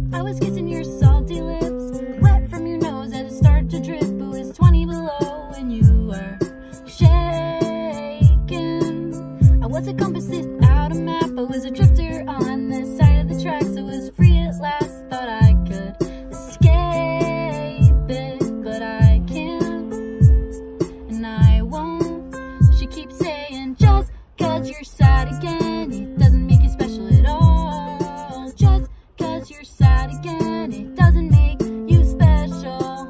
I was kissing your salty lips, wet from your nose as it started to drip. It was 20 below and you were shaking. I was a compass without a map, I was a drifter on the side of the tracks. I was free at last, thought I could escape it, but I can't, and I won't. She keeps saying, just 'cause you're sad again, it doesn't make you special at all. Just 'cause you're sad again, it doesn't make you special.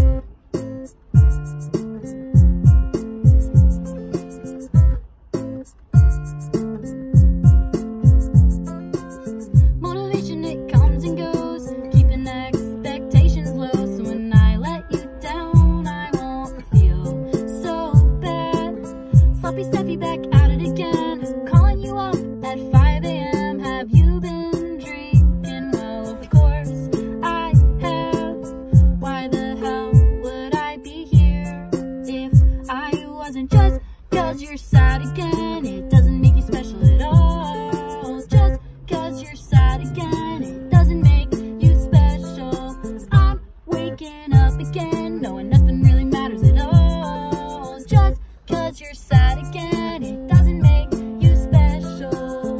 Motivation, it comes and goes, keeping expectations low. So when I let you down, I won't feel so bad. Sloppy Steffi back at it again, calling you up at 5 a.m. Have you been drinking? Well, of course I have. Why the hell would I be here if I wasn't? Just 'cause you're sad again, it doesn't make you special at all. Just 'cause you're sad again, it doesn't make you special. I'm waking up again, knowing nothing really matters at all. Just 'cause you're sad again, it doesn't make you special.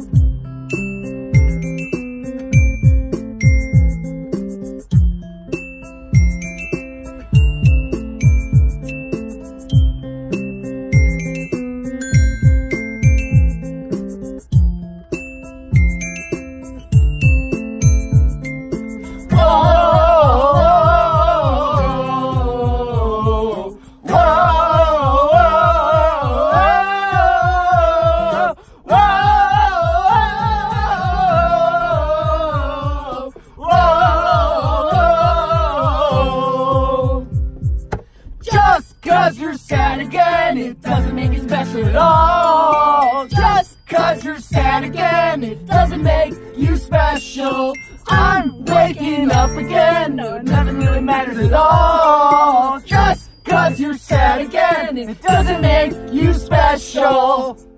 Just 'cause you're sad again, it doesn't make you special at all. Just 'cause you're sad again, it doesn't make you special. I'm waking up again, no, nothing really matters at all. Just 'cause you're sad again, it doesn't make you special.